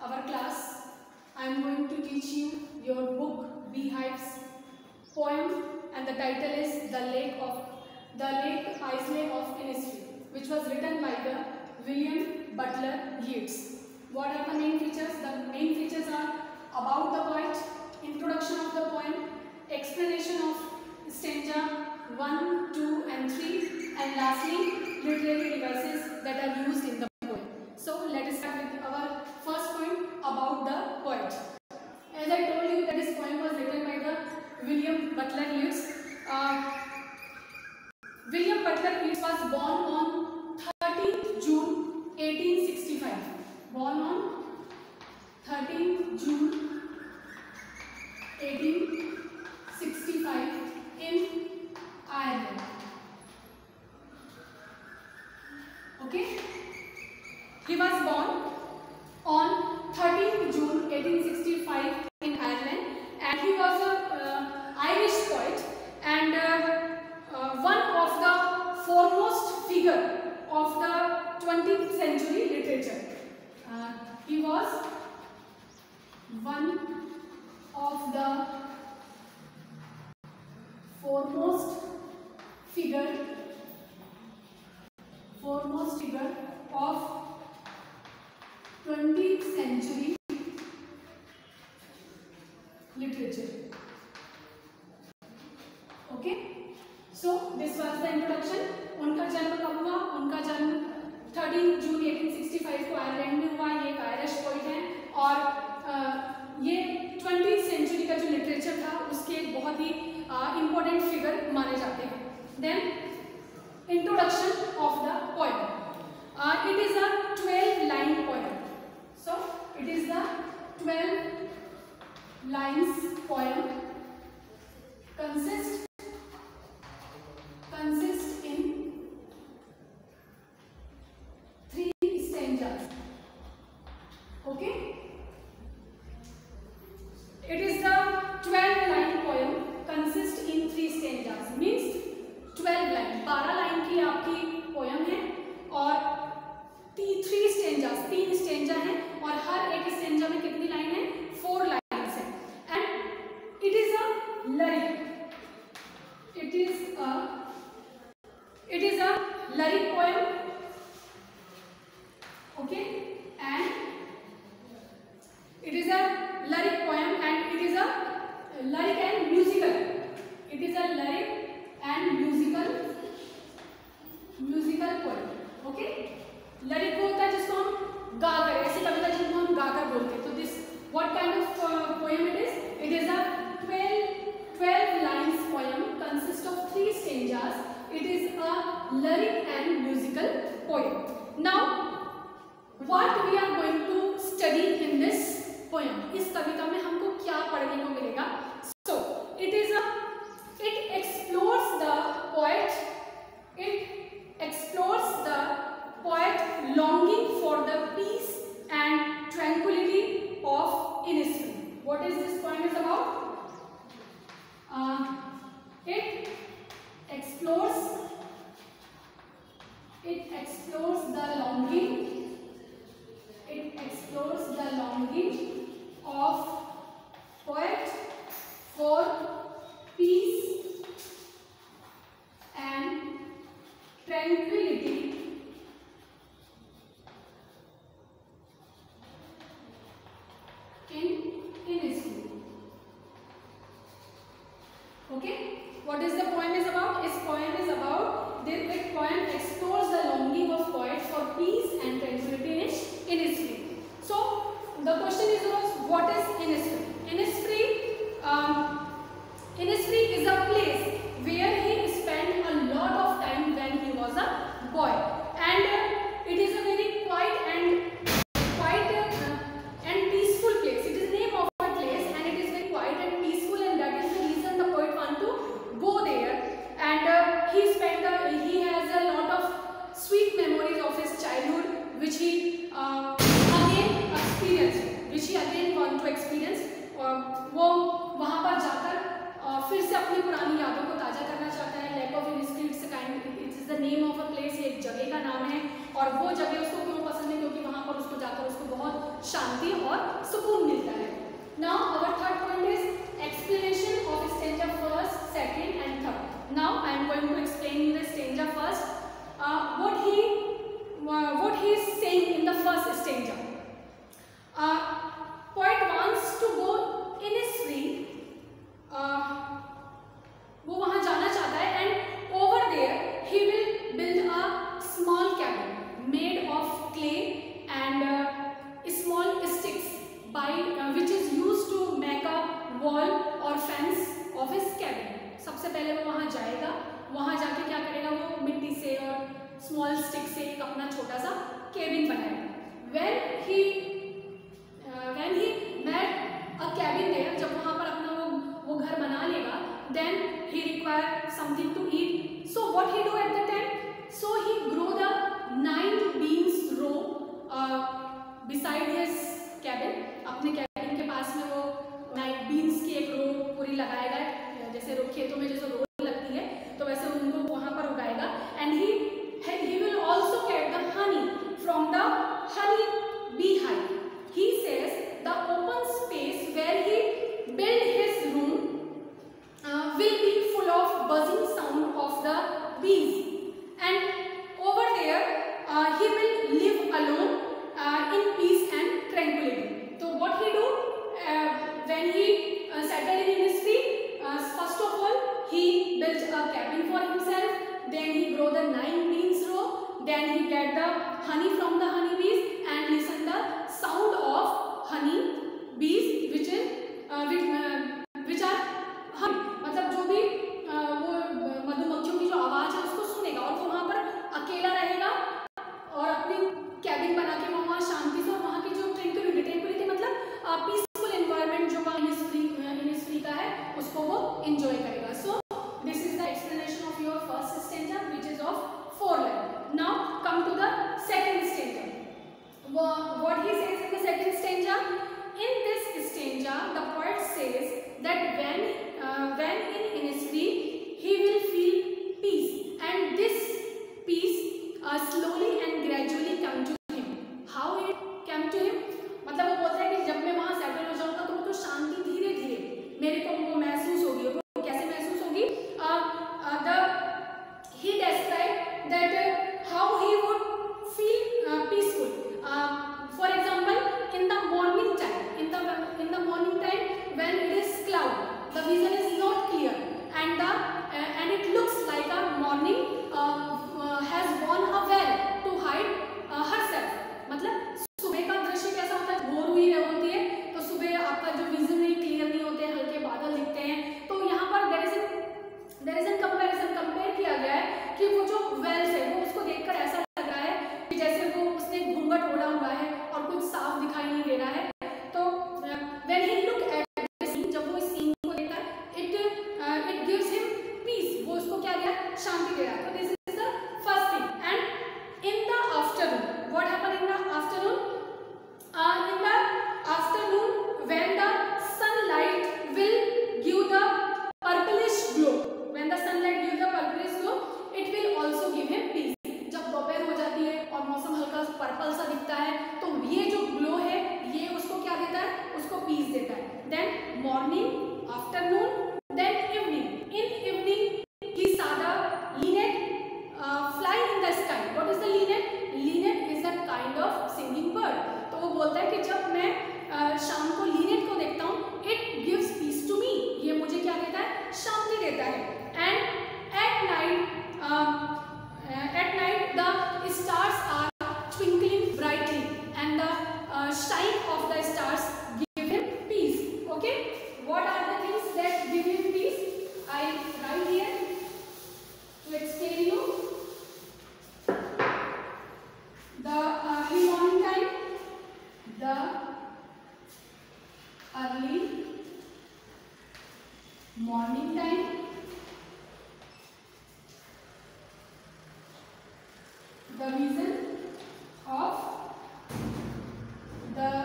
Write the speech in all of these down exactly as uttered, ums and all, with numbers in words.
our class. I am going to teach you your book Beehives poem, and the title is The Lake of The Lake Islay of Innisfree, which was written by the William Butler Yeats. What are the main features? The main features are about the poet, introduction of the poem, explanation of stanza one, two and three, and lastly literary devices that are used in the poem. So let us start with our first point about the poet. As I told you that this poem was written by the William Butler Yeats. Uh, William Butler Yeats was born on thirteenth June eighteen sixty-five. Born on thirteenth June eighteen sixty-five in Ireland. Okay? He was born on thirteenth June eighteen sixty-five in Ireland, and he was a uh, Irish poet and uh, uh, one of the foremost figure of the twentieth century literature. Uh, he was one of the foremost figure foremost figure of twentieth century literature. Okay, so this was the introduction. उनका जन्म कब हुआ? उनका जन्म thirteen June eighteen sixty five को Ireland में हुआ. ये एक आयरिश पोइट हैं और आ, ये ट्वेंटीथ सेंचुरी का जो लिटरेचर था उसके एक बहुत ही इम्पोर्टेंट फिगर माने जाते हैं. Then introduction of the poem. It is a twelve line poem. So it is the twelve lines poem consist consist in three stanzas. Okay, it is the twelve line poem consist in three stanzas, means twelve line, बारह line की आपकी poem है और three stanzas, तीन stanza है और हर एक stanza में कितनी लाइन है? फोर लाइन्स है. And it is a lyric. It is a it is a lyric poem. Okay, and it is a lyric poem and it is a lyric and musical. It is a lyric and musical musical poem. Okay, lyric वो होता है जिसको हम गा कर, ऐसी कविता जिसको हम गा कर बोलते हैं. तो this what kind of uh, poem it is? It is a twelve lines poem consists of three stanzas. It is a lyric and musical poem. Now what we are going to study in this poem? इस कविता में हमको क्या पढ़ने को मिलेगा? So it is a it explores the poet it explores the poet longing for the peace and tranquility of Innisfree. What is this poem is about? Uh, it explores it explores the longing it explores the longing of poet for peace and tranquility in Innisfree. Okay, what is the poem is about? This poem is about this poem explores the longing of poet for peace and tranquility in Innisfree. So the question is was what is Innisfree? Innisfree um, Innisfree is a place where he spent a lot of time when he was a boy, and uh, it is a very quiet and quiet uh, and peaceful place. It is the name of a place and it is very quiet and peaceful, and that is the reason the poet want to go there. And uh, he spent uh, he has a lot of sweet memories of his childhood which he uh, again experienced which he again want to experience. uh, वो वहाँ पर जाकर uh, फिर से अपनी पुरानी यादों को ताज़ा करना चाहता है. Lake of Innisfree it's kind it is the name of a place, ये एक जगह का नाम है और वो जगह उसको क्यों पसंद है? क्योंकि वहाँ पर उसको जाकर उसको बहुत शांति और he is saying in the first stanza. Uh, poet wants to go Innisfree. Uh, वो वहाँ जाना चाहता है, and over there he will build a small cabin made of clay and uh, small sticks by uh, which is used to make a wall or fence of his cabin. सबसे पहले वो वहाँ जाएगा, वहाँ जाके क्या करेगा, वो मिट्टी से और स्मॉल स्टिक से एक अपना छोटा सा केबिन बनाएगा. When he uh, when he made a cabin there, जब वहाँ पर अपना वो वो घर बना लेगा, then he require something to eat. So what he do at the time? So he grow the nine beans row uh, beside his cabin. अपने cabin के पास में वो nine beans की एक रो पूरी लगाएगा, जैसे खेतों में जैसे रो लगती है तो वैसे उनको वहाँ पर उगाएगा. And he he will also get the honey from the honey bee hive. He says the open space where he build his room uh, will be full of buzzing sound of the bees, and over there uh, he will live alone uh, in peace and tranquility. So what he do uh, when he uh, settled in Innisfree? Uh, first of all, he built a cabin for himself. Then he grow the nine beans row. Then he get the honey from the honey bees and listen the sound of honey bees, which is uh, which uh, which are honey. मतलब जो भी uh, वो मधुमक्खियों की जो आवाज है उसको सुनेगा, और वो वहाँ पर अकेला रहेगा और अपनी कैबिन बना के वहाँ शांति से, और वहाँ की जो ट्रैंक्विलिटी ट्रैंक्विलिटी मतलब पीसफुल एनवायरनमेंट जो वहाँ इनिस्फ्री इनिस्फ्री का है उसको वो एंजॉय करेगा. So this is the explanation of your first stanza which is of four line. Now come to the second stanza. What he says in the second stanza? In this stanza, the poet says that when uh, when in Innisfree he will feel peace, and this peace uh, slowly and gradually come to him. How it came to him? मतलब वो बोलता है कि जब मैं वहाँ settle हो जाऊँगा तो तो शांति धीरे धीरे मेरे को वो महसूस होगी. वो कैसे महसूस होगी? The he described that uh, how he would feel uh, peaceful. Uh, for example, in the morning time, in the in the morning time when it is cloud, the vision is not clear, and the uh, and it looks like a morning uh, uh, has worn a veil to hide uh, herself. मतलब सुबह का दृश्य कैसा होता है? भोर हुई होती है तो सुबह आपका जो विजन नहीं क्लियर नहीं होते हैं, हल्के बादल दिखते हैं. तो यहाँ पर there is there is an comparison compare किया गया है कि वो जो वेल्स है वो उसको देखकर ऐसा लग रहा है कि जैसे वो उसने घूंघट ओढ़ा हुआ है और कुछ साफ दिखाई नहीं दे रहा है. तो when he look at the scene, जब वो इस सीन को देखता है, it it gives him peace. वो उसको क्या दिया? शांति दे रहा है. तो this is the first thing. And in the afternoon, what happen in the afternoon? In the afternoon when the sunlight will give the purplish glow, when the sunlight gives the purplish glow, it will also give him peace. जब दोपहर हो जाती है और मौसम हल्का purple सा दिखता है तो ये जो ग्लो है ये उसको क्या देता है? उसको पीस देता है. Then morning, afternoon, then evening. In evening he saw the linnet uh, fly in the sky. What is the linnet? Linnet is a kind of singing bird. तो वो बोलता है कि जब मैं uh, शाम को linnet को देखता हूँ, it gives peace to me. ये मुझे क्या देता है? शांति देता है. And at night, uh, at night the stars are twinkling brightly, and the uh, shine of the stars give him peace. Okay, what are the things that give him peace? I write here to explain you. The early morning time, the early morning time, the vision of the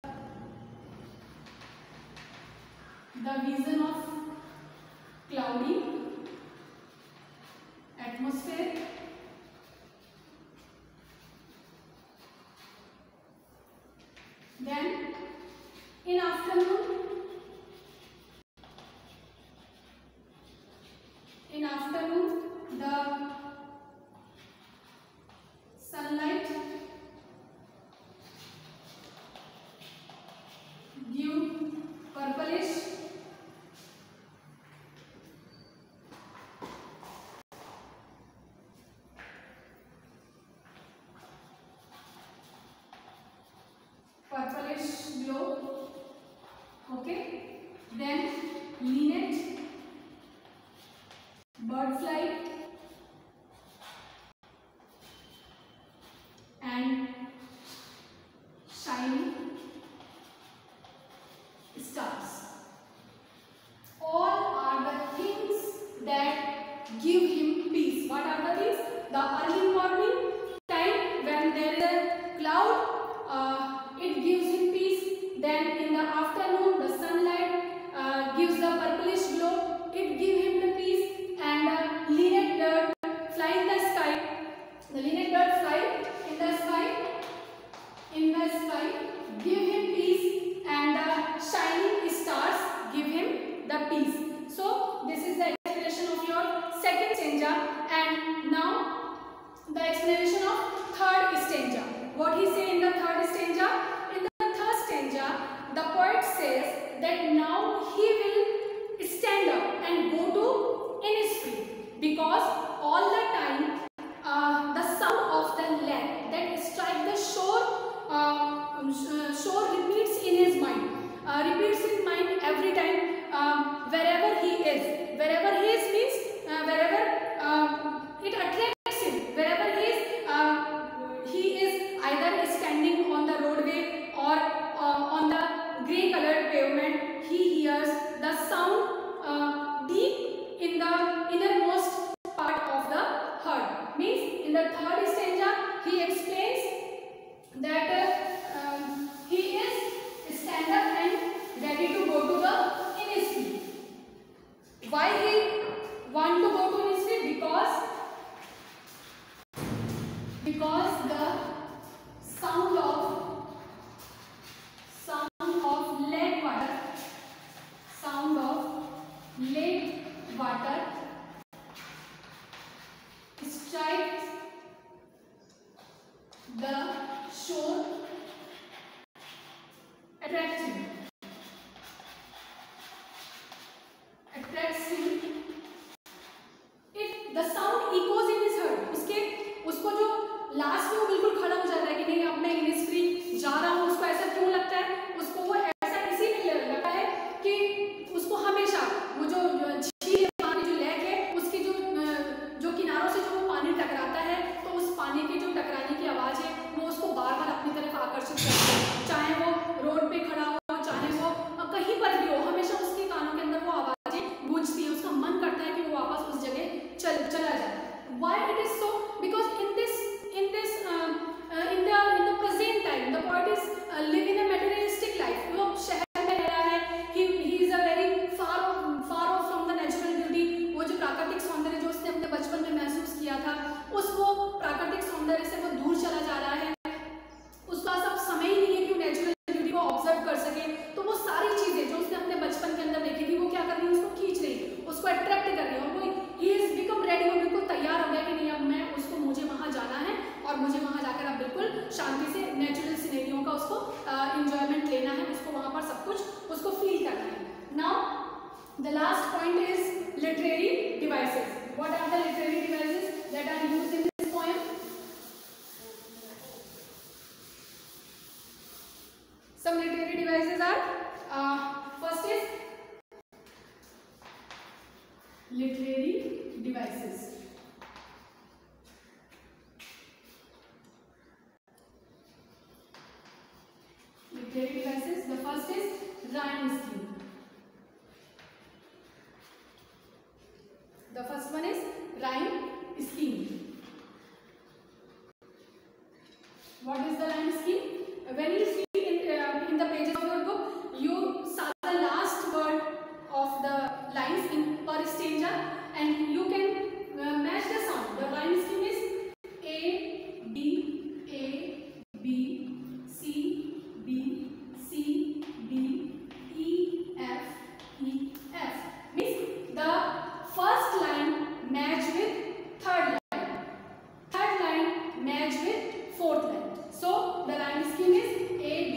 the vision of cloudy atmosphere, then in afternoon in afternoon the sunlight globe. Okay, then linnet, bird flight, and shining stars. All are the things that give him peace. What are the things? The early morning time when there is a cloud, uh, it gives him peace. Then in the afternoon, the sunlight uh, gives the purplish glow, it gives him the peace. And uh, linnet bird fly in the sky. The linnet bird fly in the sky, in the sky, give him peace, and the shining stars give him the peace. So this is the explanation of your second stanza, and now the explanation of third stanza. What he say in the third stanza? In the third stanza, the poet says that now he will stand up and go to Innisfree, because all the time uh, the sound of the land that strike the shore, uh, shore repeats in his mind, uh, repeats in mind every time, um, wherever he is. Wherever he is means uh, wherever uh, it attracts him. Wherever he is, uh, he is either standing on the roadway or uh, on the grey colored pavement. He hears the sound uh, deep in the innermost part of the heart. Means in the third stanza he explains that uh, um, he is stand up and ready to go to the Innisfree. Why he want to go to Innisfree? Because because the sound of sound of lake water, sound of lake water strikes the shore, attracts him, attracts him. It the sound echoes in his heart. उसके उसको जो last में वो बिल्कुल खड़ा हो जाता है कि नहीं अब मैं इनिस्फ्री जा रहा हूँ, उसको ऐसा क्यों लगता है? उसको वो ऐसा इसीलिए लगता है कि उसको हमेशा वो जो झील पानी जो लेक है उसकी जो जो किनारों से जो वो पानी टकराता है, तो उस पानी की जो टकराने की आवाज़ है वो उसको बार बार अपनी तरफ आकर्षित करती है। चाहे वो रोड पे खड़ा हो, चाहे वो कहीं पर भी हो, हमेशा उसके कानों के अंदर वो आवाज़ें गूंजती है। उसका मन करता है कि वो वापस उस जगह चल चला जाए। Why it is so? Because in this in this um, uh, in the in the present time the poet is uh, living a materialistic life. वो शहर में रह रहा है, he he is a very far far off from the natural beauty. वो जो प्राकृतिक सौंदर्य जो उसने अपने बचपन में महसूस किया था, उस वो प्राकृतिक सौंदर्य से वो दूर चला जा रहा है। उसका सब समय ही नहीं है कि वो नेचुरल ब्यूटी को ऑब्जर्व कर सके। तो वो सारी चीजें जो उसने अपने बचपन के अंदर देखी थी वो क्या कर रही है? उसको खींच रही है, उसको अट्रैक्ट कर रही है, और वो he is become ready, वो बिल्कुल तैयार हो गया कि नहीं अब मैं उसको मुझे वहाँ जाना है और मुझे वहाँ जाकर अब बिल्कुल शांति से नेचुरल सिनेरियो का उसको इंजॉयमेंट uh, लेना है, उसको वहाँ पर सब कुछ उसको फील करना है। Now the last point is literary devices. What are the literary devices that are used in this poem? Some literary devices are uh, first is literary devices. Literary devices. The first is rhyme scheme. The first one is rhyme scheme. What is the rhyme scheme? When you see in the pages of your book, you saw the last word of the lines in per stanza, and you can uh, match the sound. The rhyme scheme is A, B, A, B, C, B, C, D, E, F, E, F. Means the first line match with third line, third line match with fourth line. So the rhyme scheme is A,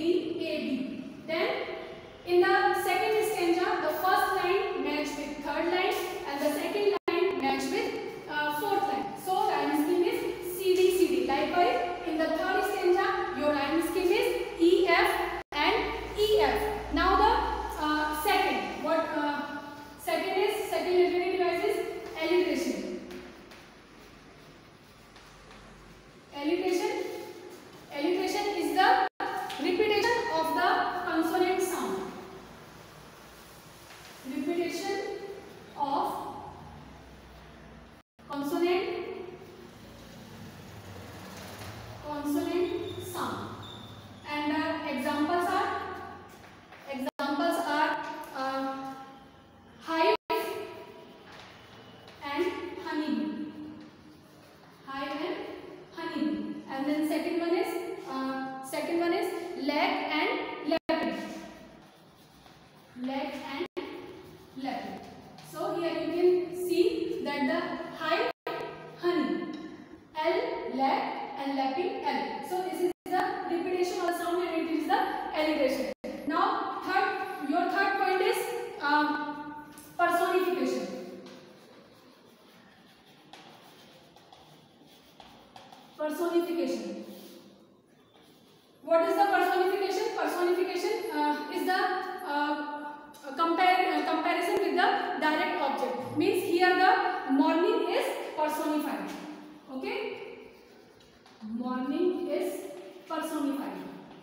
What is the personification? Personification uh, is the uh, compare uh, comparison with the direct object. Means here the morning is personified. Okay, morning is personified.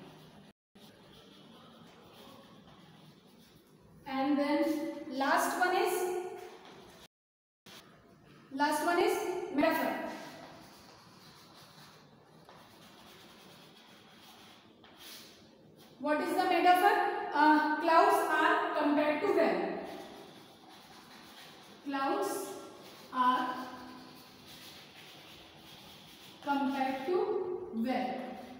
And then last one is last one is metaphor. What is the metaphor? Uh, clouds are compared to where? Clouds are compared to where?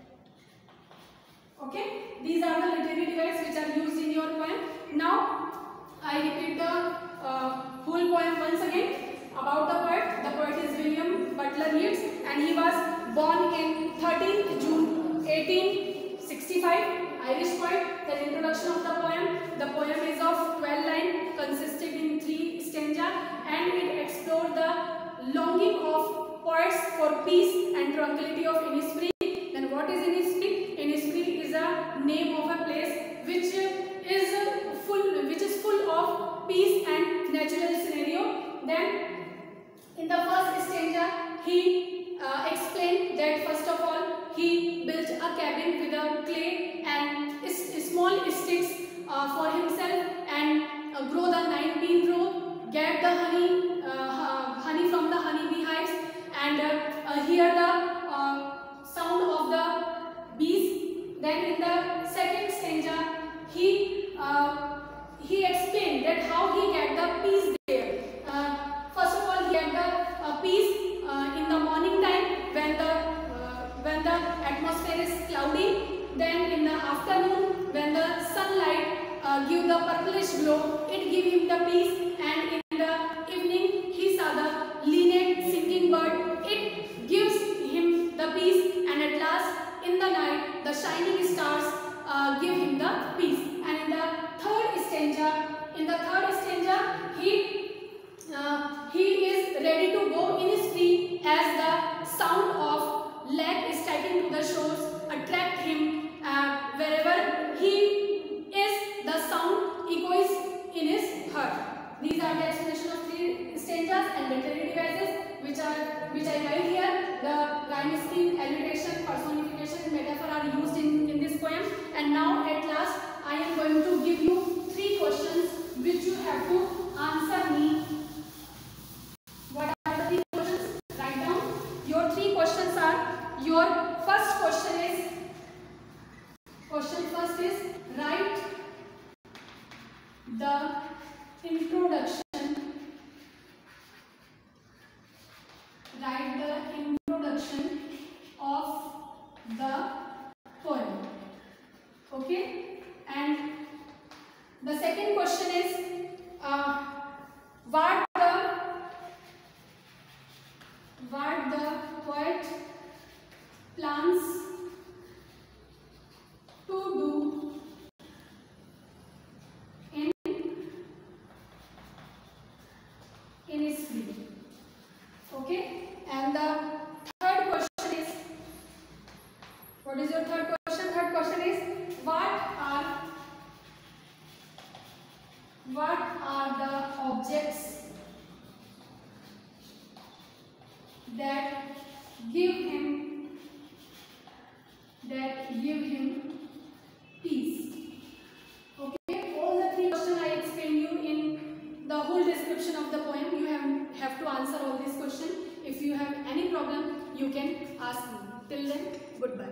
Okay, these are the literary devices which are used in your poem. Now I repeat the uh, whole poem once again about the poet. The poet is William Butler Yeats, and he was born in thirteenth June eighteen sixty-five. Irish poet. The introduction of the poem. The poem is of twelve lines, consisting in three stanzas, and it explored the longing of poets for peace and tranquility of Innisfree. Then what is Innisfree? Innisfree is a name of a place which is full, which is full of peace and natural scenario. Then in the first stanza, he uh, explained that first of all he built a cabin with a clay and small sticks uh, for himself, and uh, grow the nine bean row, get the honey, uh, honey from the honey bee hives, and uh, uh, hear the uh, sound of the bees. Then in the second stanza, he uh, he explained that how he get the peace there. Uh, first of all, he had the uh, peace uh, in the morning time when the uh, when the atmosphere is cloudy. Then in the afternoon, when the sunlight uh, give the purplish glow, it give him the peace. And in the evening, he saw the linnet singing bird. It gives him the peace. And at last, in the night, the shining stars uh, give him the peace. And in the third stanza, in the third stanza, he uh, he is ready to go Innisfree as the sound of lake striking to the shores attract him. Uh, wherever he is, the sound echoes in his heart. These are the explanation of three stanzas and literary devices which are which I write here. The rhyme scheme, alliteration, personification, and metaphor are used in, in this poem. And now at last I am going to give you three questions which you have to answer me. What are the three questions? Write down. Your three questions are, your first question is Question first is, write the introduction, write the introduction of the poem. Okay? And the second question is, uh, what the, what the poet plans to do in Innisfree. Okay, and the third question is, what is your third question? Third question is, what are what are the objects that give him that give him peace? Okay, all the three questions I explained you in the whole description of the poem. You have, have to answer all these questions. If you have any problem, you can ask me. Till then, goodbye.